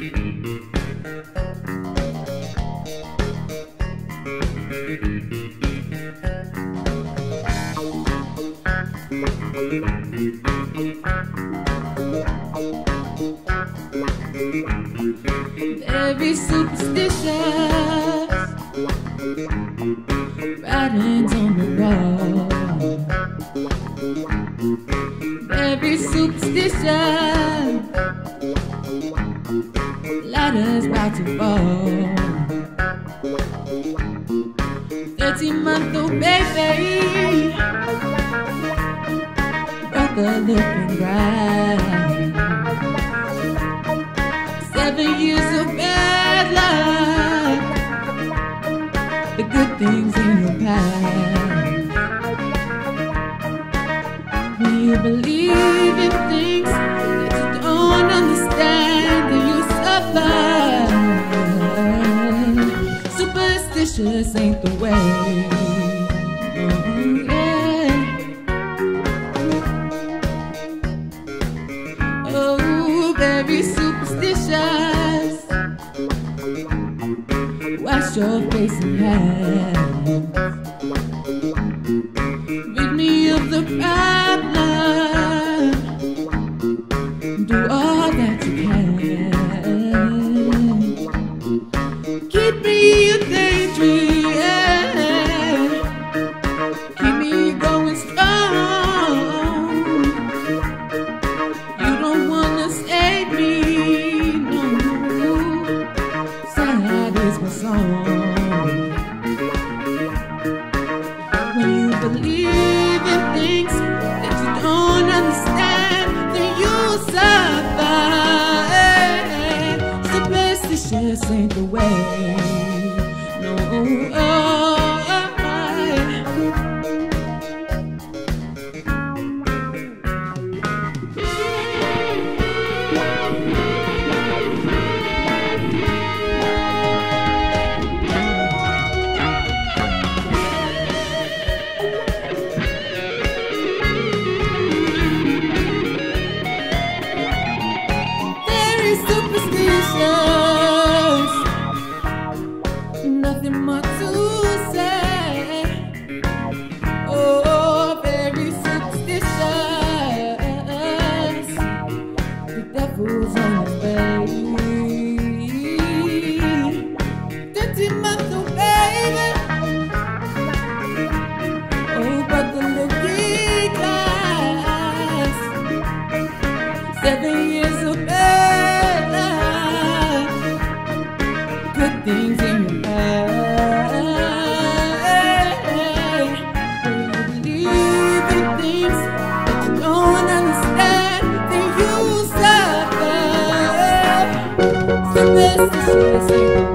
Very superstitious writings on the wall. Very superstitious ladders about to fall. 13-month-old baby, brother looking right. 7 years of bad luck, the good things in your past. When you believe in things that you don't understand, then you suffer. Superstitious ain't the way. Oh, very superstitious. Wash your face and hands. Rid me of the problem. Do all that you can. Keep me a daydream. Keep me going strong. You don't wanna save me, no. Sad is my song. When you believe in things that you don't understand, then you suffer. Superstitious ain't the way, no. Superstitious, nothing more to say. Oh, very superstitious, the devil's on his way. 13-month-old baby, oh, but the looking glass. 7 years of good things in your past. When you believe in things that you don't understand, then you suffer. Superstitious.